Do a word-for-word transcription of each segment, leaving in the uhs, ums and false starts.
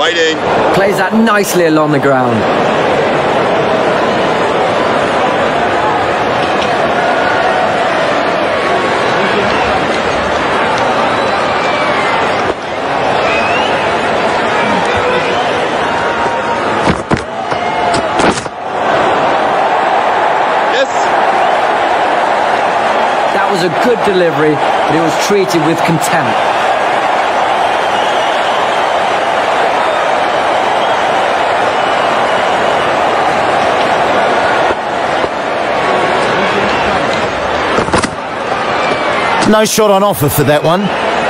Waiting. Plays that nicely along the ground. That was a good delivery, but it was treated with contempt. No shot on offer for that one.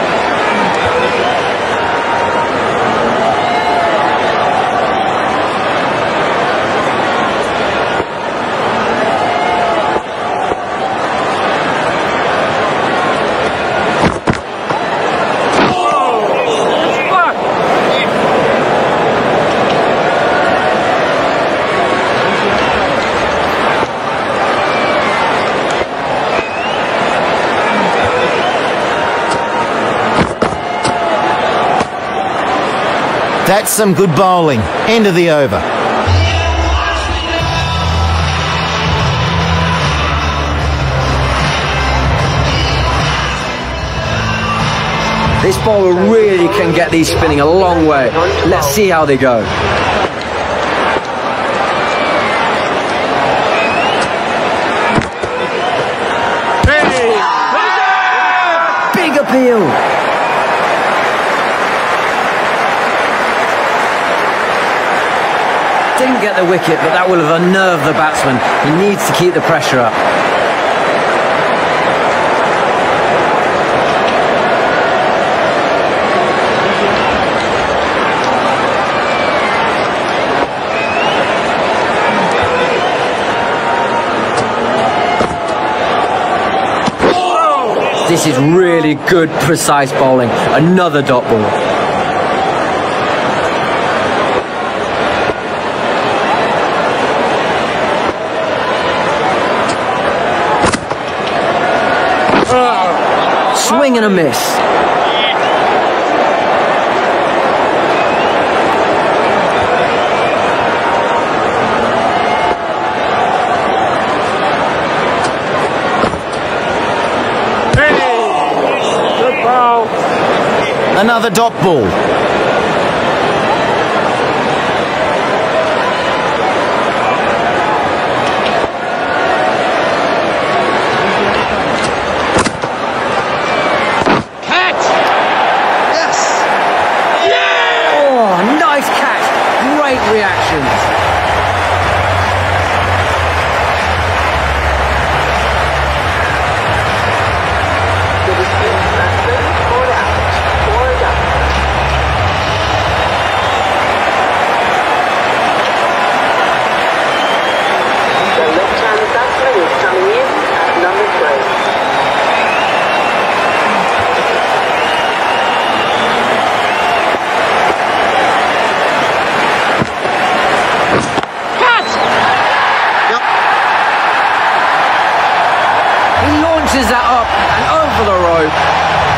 That's some good bowling. End of the over. This bowler really can get these spinning a long way. Let's see how they go. Big appeal. Didn't get the wicket, but that will have unnerved the batsman. He needs to keep the pressure up. This is really good, precise bowling. Another dot ball. Swing and a miss. Good ball. Another dot ball. Reactions. That up and over the rope.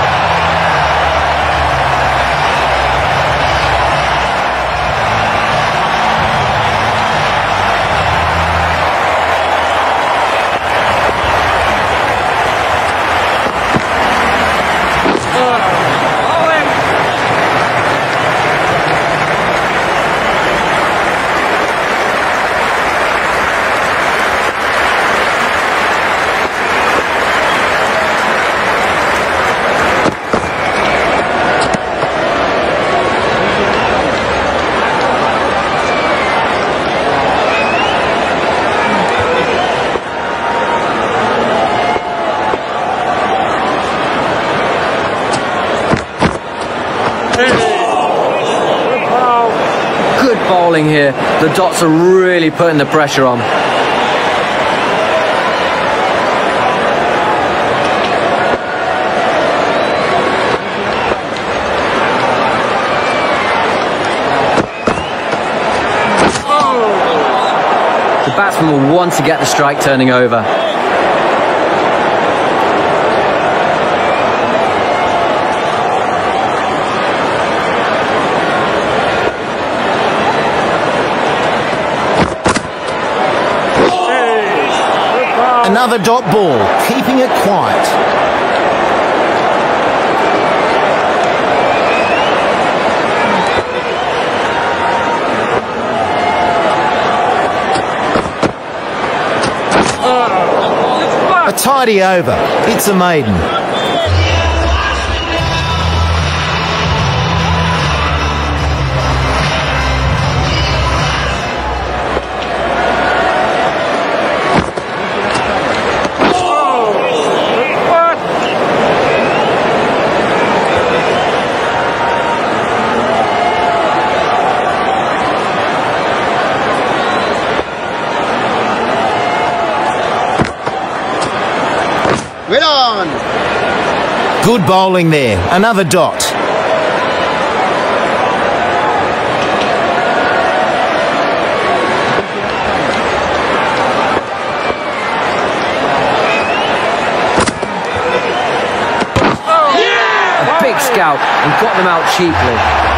Good bowling here. The dots are really putting the pressure on. The batsman will want to get the strike turning over. Another dot ball, keeping it quiet. A tidy over. It's a maiden. Right on. Good bowling there. Another dot. A big scout and got them out cheaply.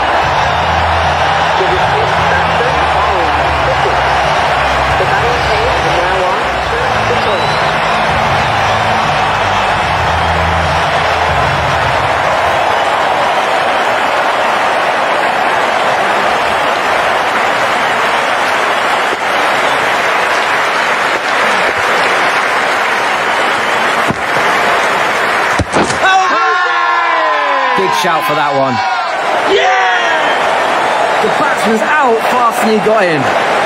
Big shout for that one. Yeah! The batsman's out faster than he got in.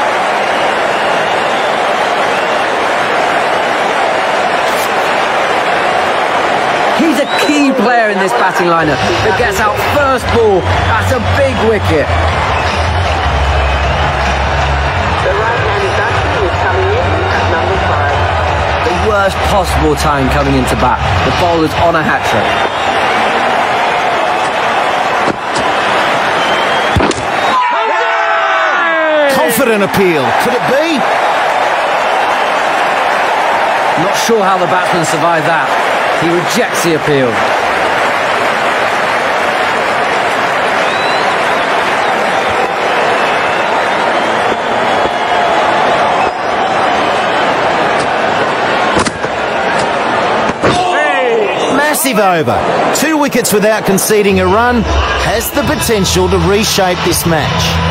He's a key player in this batting lineup that gets out first ball. That's a big wicket. The right-handed batsman is coming in at number five. The worst possible time coming into bat. The bowler's on a hat-trick. Confident appeal. Could it be? Not sure how the batsman survived that. He rejects the appeal. Massive over. Two wickets without conceding a run. Has the potential to reshape this match.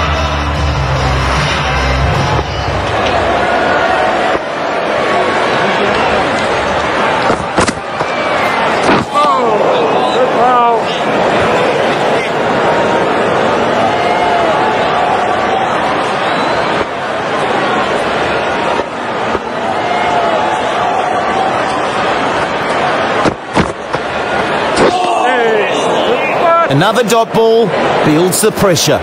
Another dot ball builds the pressure.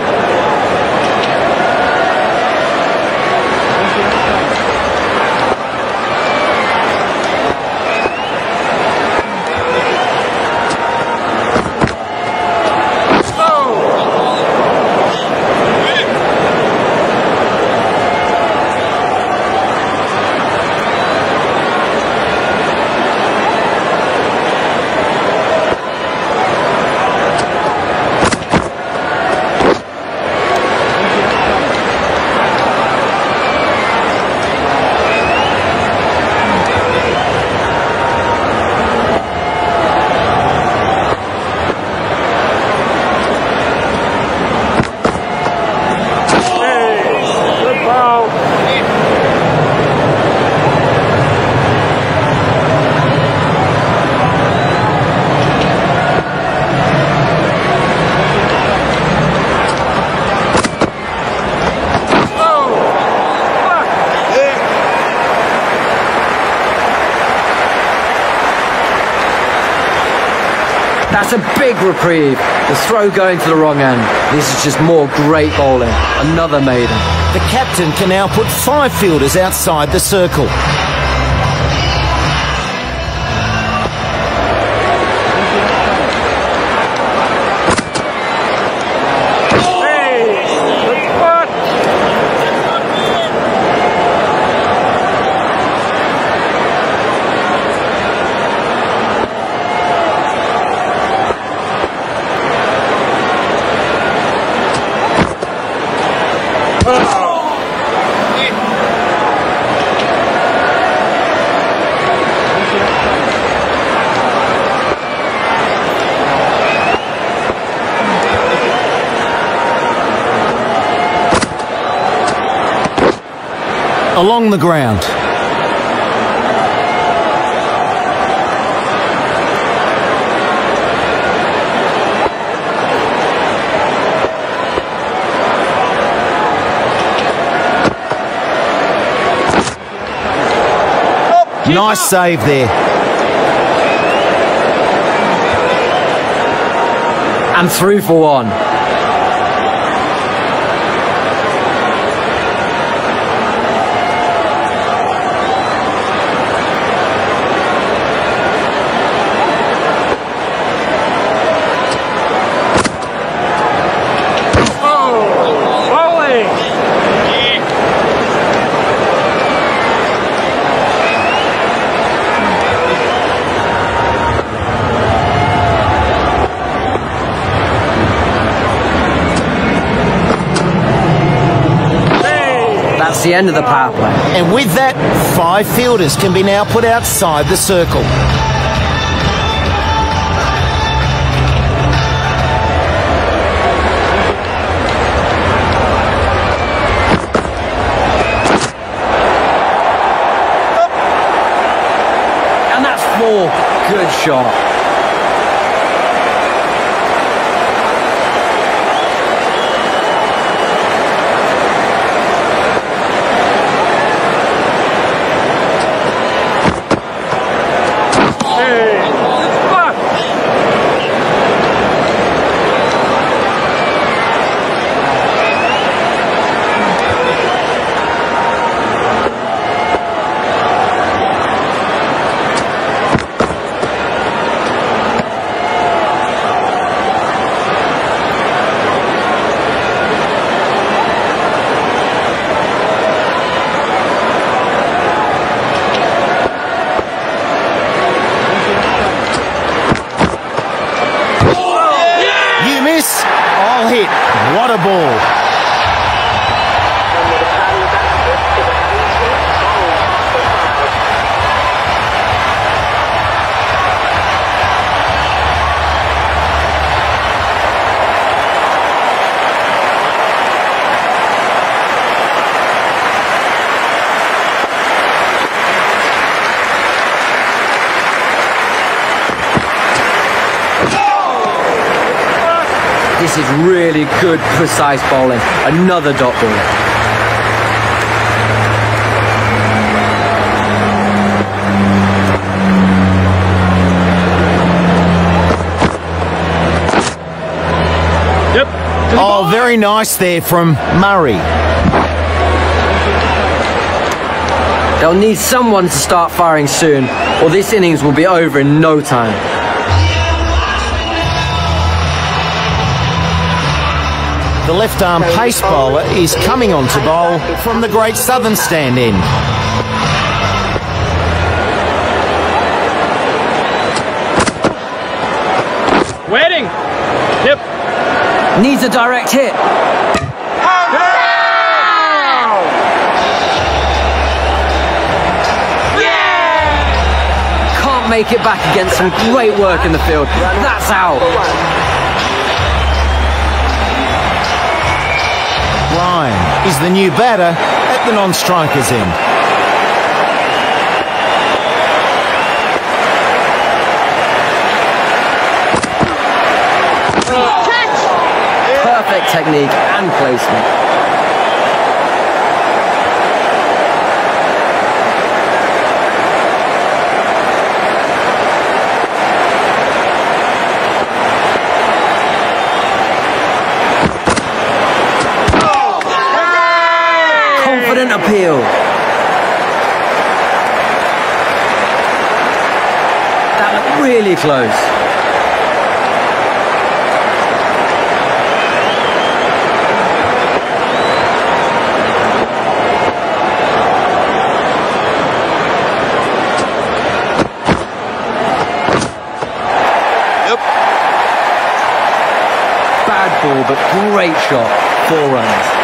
That's a big reprieve. The throw going to the wrong end. This is just more great bowling. Another maiden. The captain can now put five fielders outside the circle. along the ground. Nice save there. And through for one. That's the end of the power play. And with that, five fielders can be now put outside the circle. And that's four. Good shot. I'll hit. What a ball. This is really good, precise bowling. Another dot ball. Yep. Oh, very nice there from Murray. They'll need someone to start firing soon, or this innings will be over in no time. The left-arm pace bowler is coming on to bowl from the Great Southern stand end. Waiting. Yep. Needs a direct hit. Can't make it back against some great work in the field. That's out. Ryan is the new batter at the non-striker's end. Perfect technique and placement. Confident appeal. That looked really close. Bad ball, but great shot. Four runs.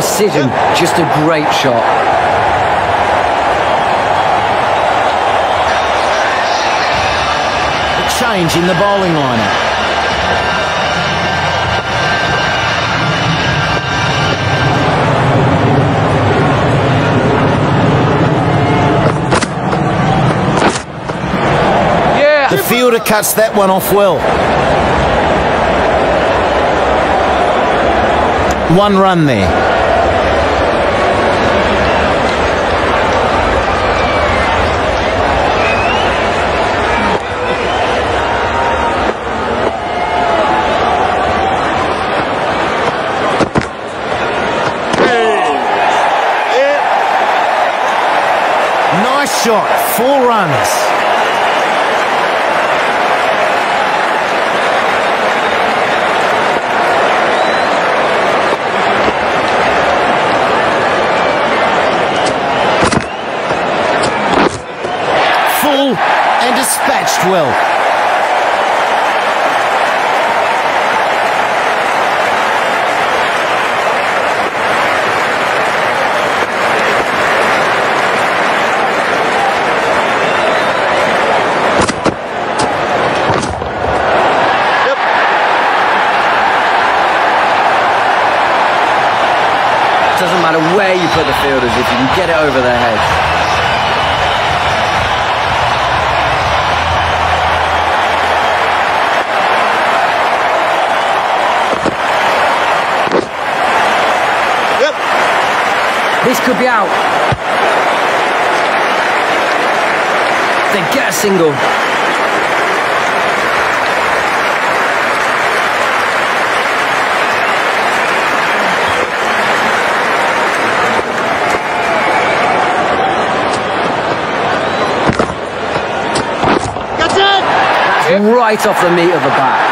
precision, just a great shot. A change in the bowling lineup. The fielder cuts that one off well. One run there. Nice shot. Four runs. And dispatched well. Yep. Doesn't matter where you put the fielders if you can get it over their heads. This could be out. They get a single. That's it! That's right off the meat of the bat.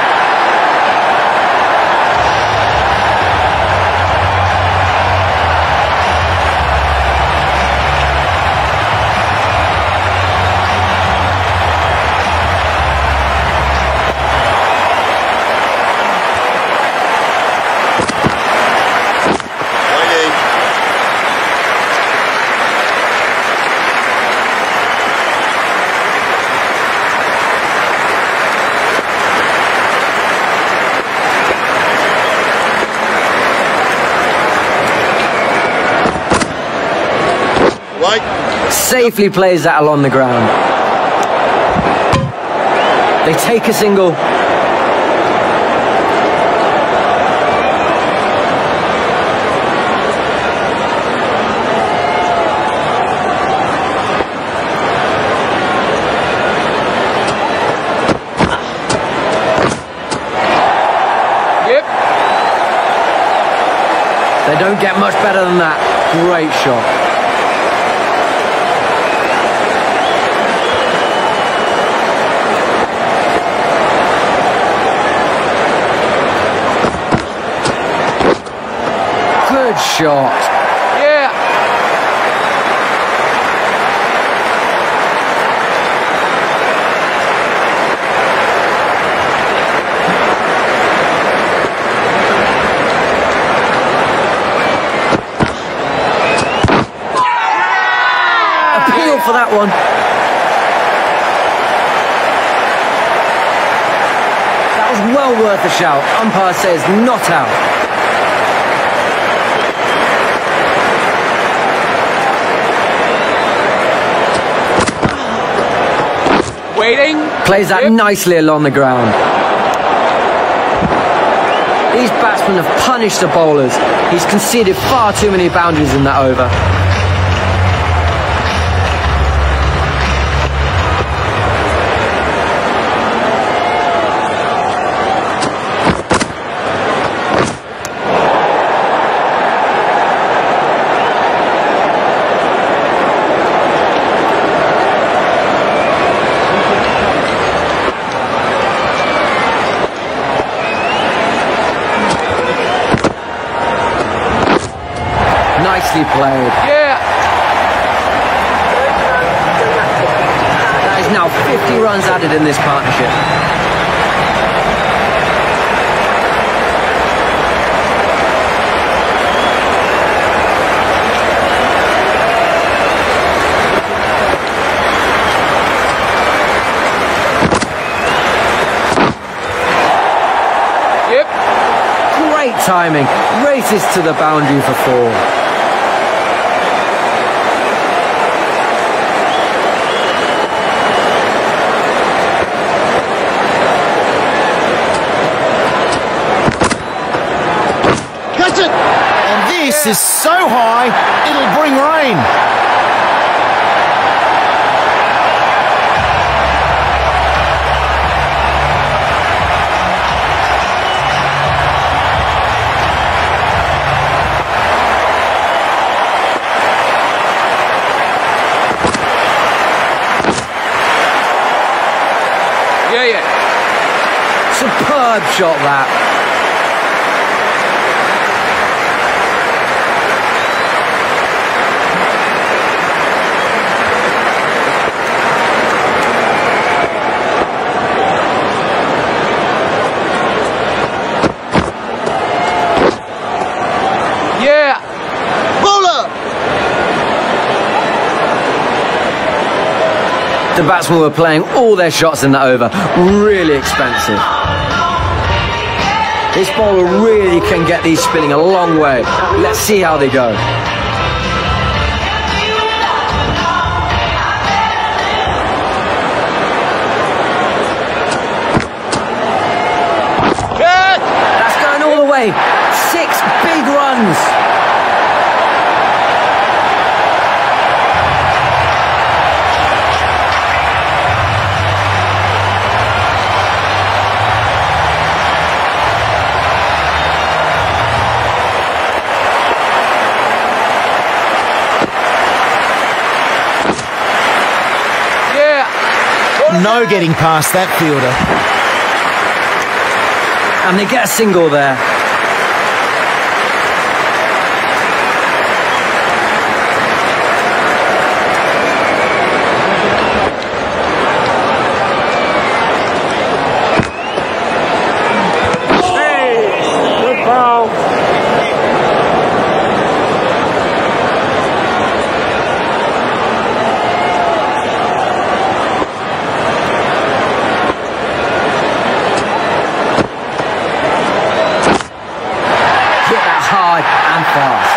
Safely plays that along the ground. They take a single. Yep. They don't get much better than that. Great shot. Good shot. Yeah. Appeal for that one. That was well worth a shout. Umpire says not out. Waiting. Plays that Yep. nicely along the ground. These batsmen have punished the bowlers. He's conceded far too many boundaries in that over. Nicely played. Yeah. That is now fifty runs added in this partnership. timing. Races to the boundary for four. Catch it! And this is so high, it'll bring rain. Yeah, yeah. Superb shot that. Yeah. Bowler! The batsmen were playing all their shots in that over. Really expensive. This bowler really can get these spinning a long way. Let's see how they go. Catch! That's going all the way. Six big runs. No getting past that fielder. And they get a single there. Hard and fast.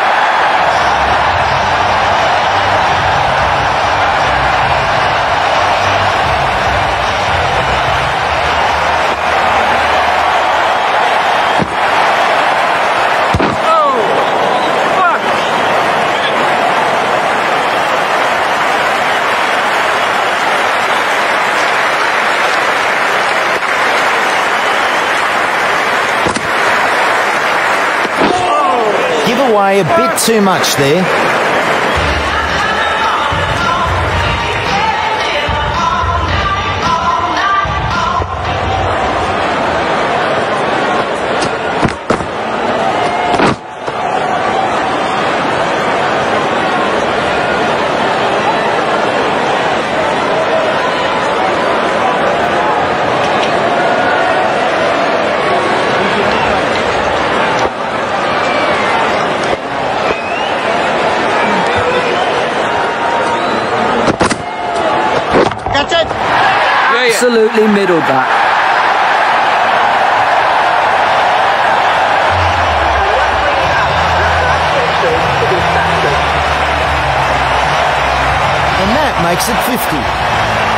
Away a bit too much there. Absolutely middled that. And that makes it fifty.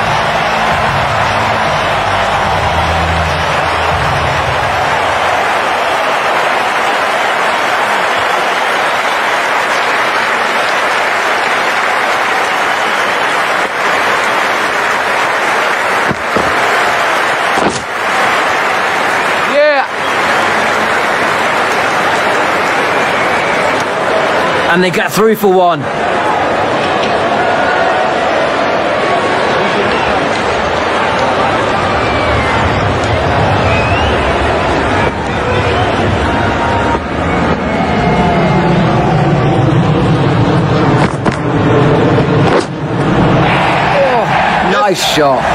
And they get through for one. Oh, nice shot.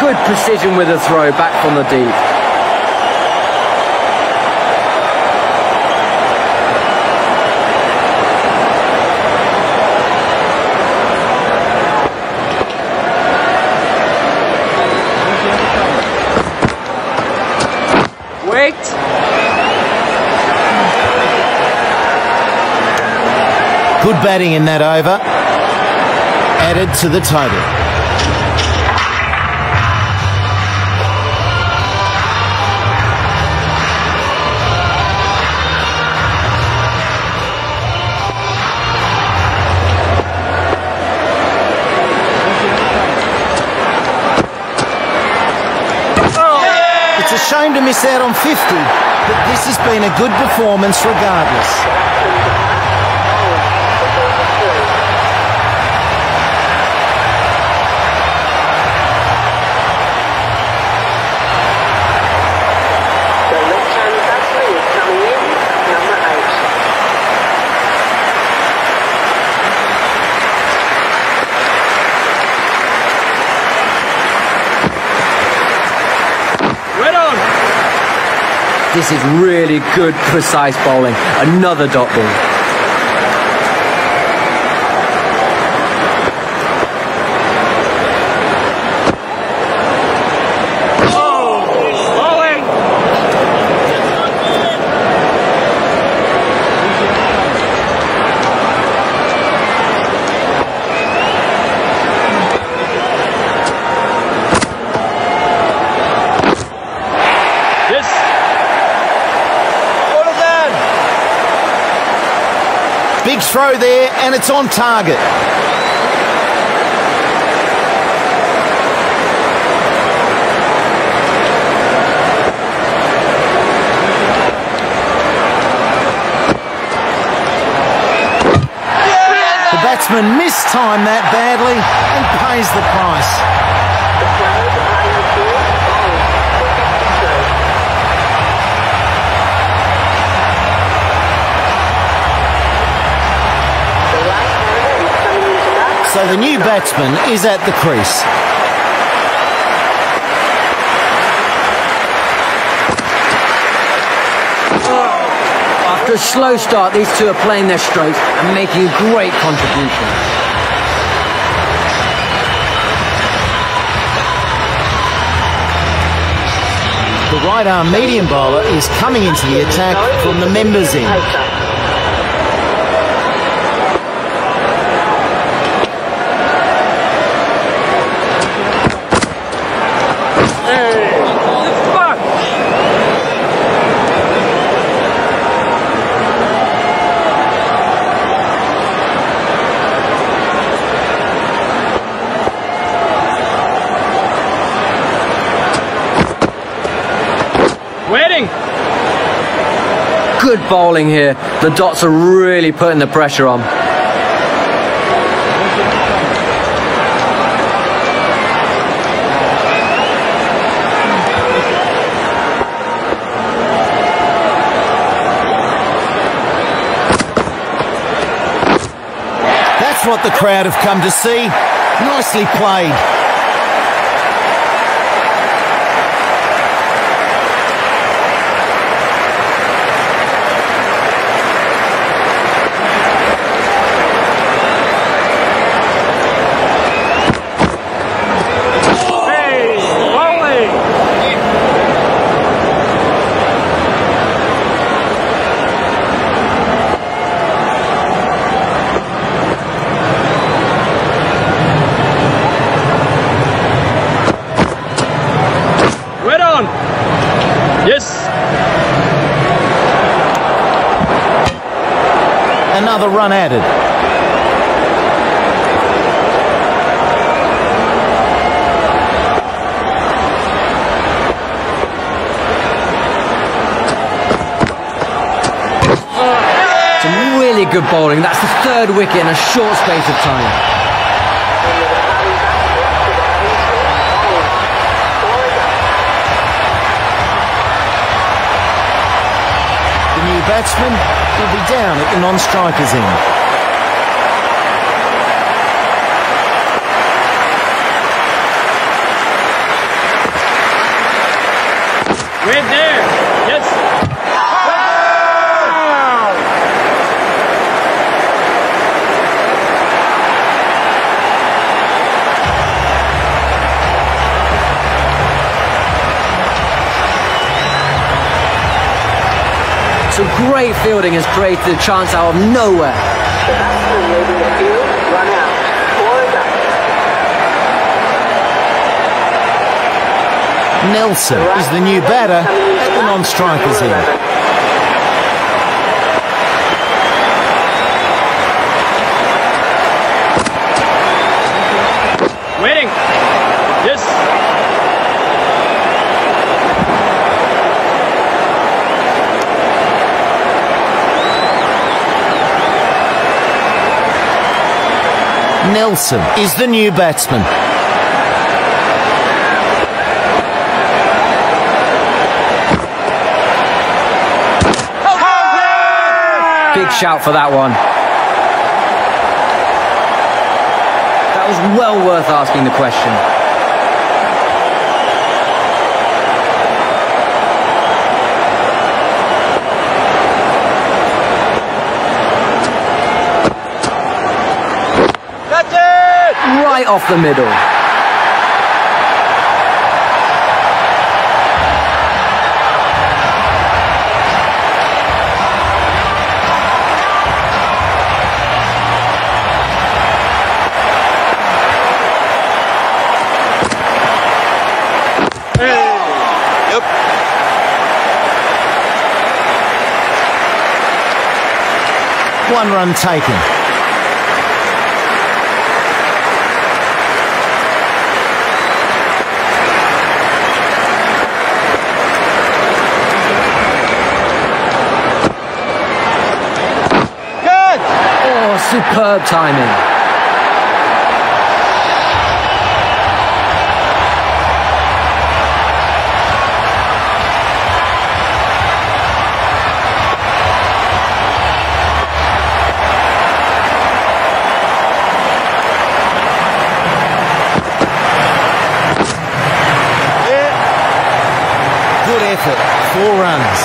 Good precision with the throw back from the deep. Wait. Good batting in that over. Added to the total. It's a shame to miss out on fifty, but this has been a good performance regardless. This is really good, precise bowling. Another dot ball. Big throw there, and it's on target. The batsman mistimed that badly and pays the price. So the new batsman is at the crease. After a slow start, these two are playing their strokes and making a great contribution. The right-arm medium bowler is coming into the attack from the members' end. Good bowling here. The dots are really putting the pressure on. That's what the crowd have come to see. Nicely played. Another run added. Some really good bowling. That's the third wicket in a short space of time. Batsman will be down at the non-striker's end. Great there. Yes. Some great fielding has created a chance out of nowhere. The batsman leading the field, run out. Four and up. Nelson is the new batter at the non-strikers here. Waiting. Yes. Nelson is the new batsman. Big shout for that one. That was well worth asking the question. Right off the middle. Yep. One run taken. Superb timing. Good effort. Four runs.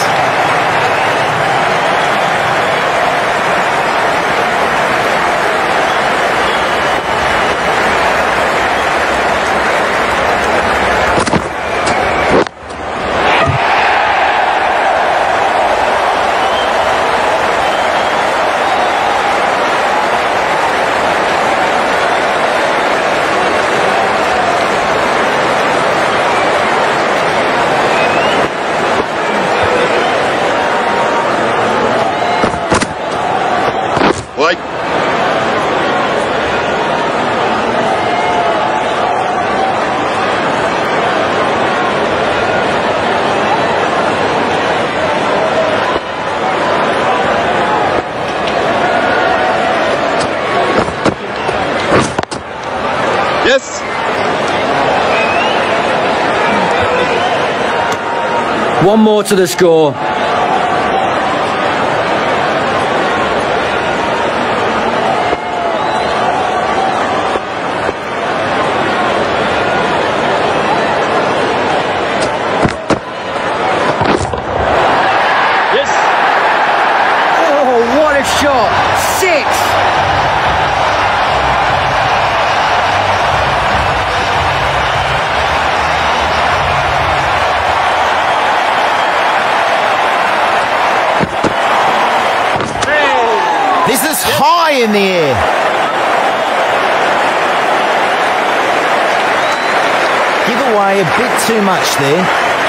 White. Yes. One more to the score. Shot. Six. This is high in the air. Give away a bit too much there.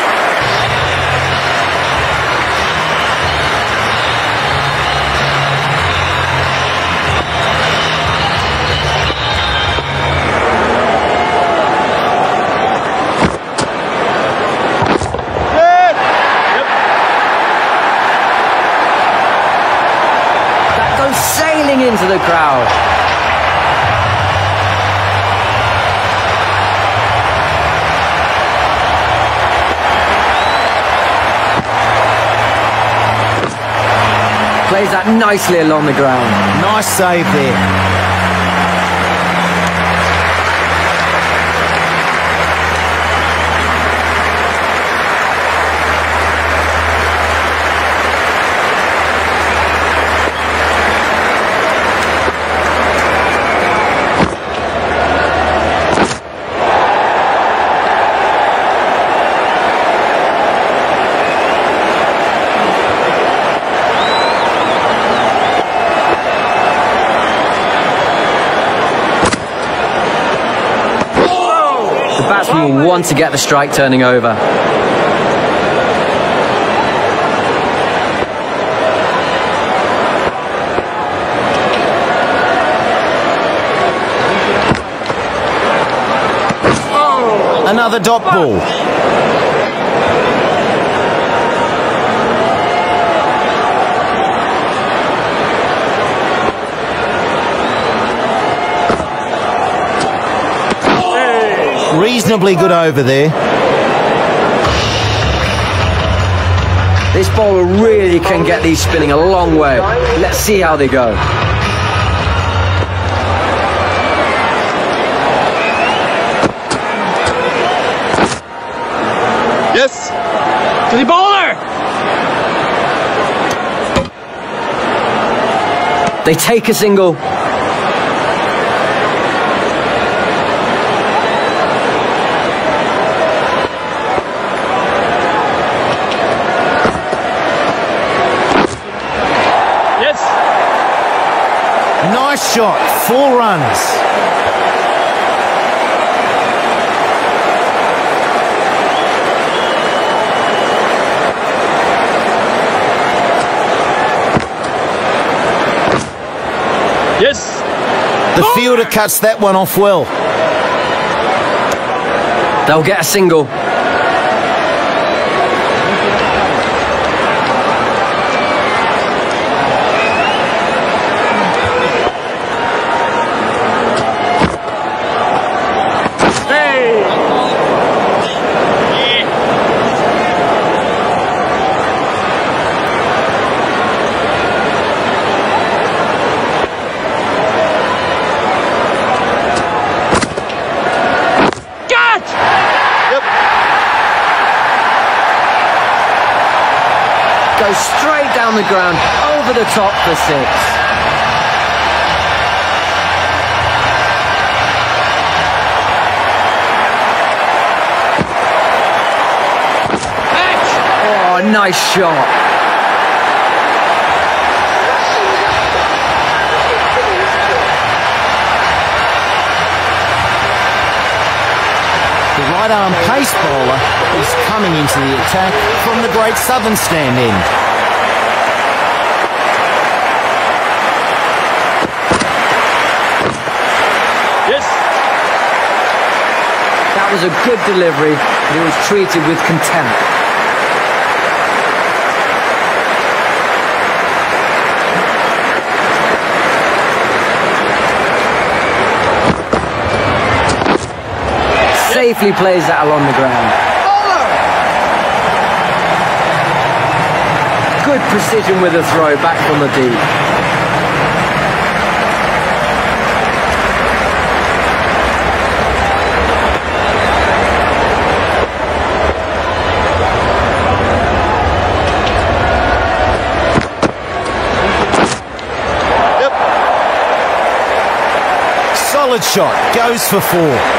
Sailing into the crowd. Plays that nicely along the ground. Nice save there. The batsman will want to get the strike turning over. Another dot ball. Reasonably good over there. This bowler really can get these spinning a long way. Let's see how they go. Yes. To the bowler! They take a single. Yes. Nice shot. Four runs. Yes. The fielder cuts that one off well. They'll get a single. Goes straight down the ground, over the top for six. Oh, nice shot. The right-arm pace bowler is coming into the attack from the Great Southern stand end. Yes. That was a good delivery, but it was treated with contempt. Safely plays that along the ground. Good precision with a throw back from the deep. Yep. Solid shot, goes for four.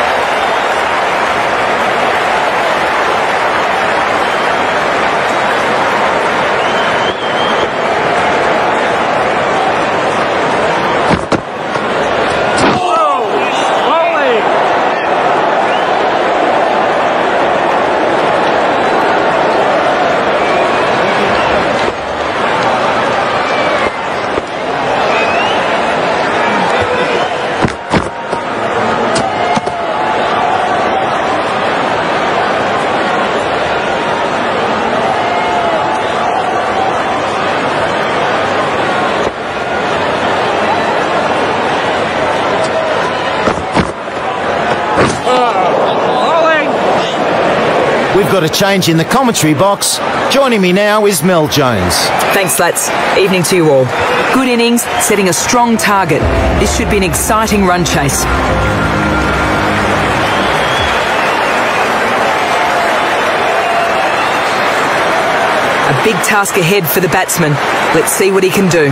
We've got a change in the commentary box. Joining me now is Mel Jones. Thanks, lads. Evening to you all. Good innings, setting a strong target. This should be an exciting run chase. A big task ahead for the batsman. Let's see what he can do.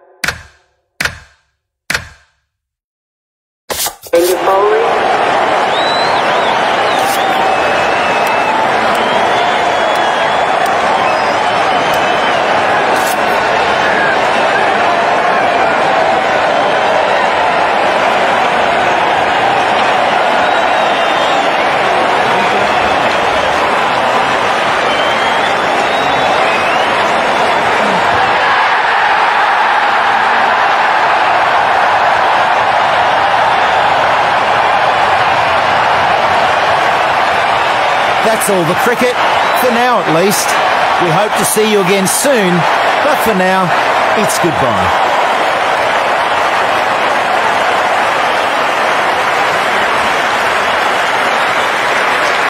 Change of bowling. that's all the cricket, for now at least. We hope to see you again soon, but for now, it's goodbye.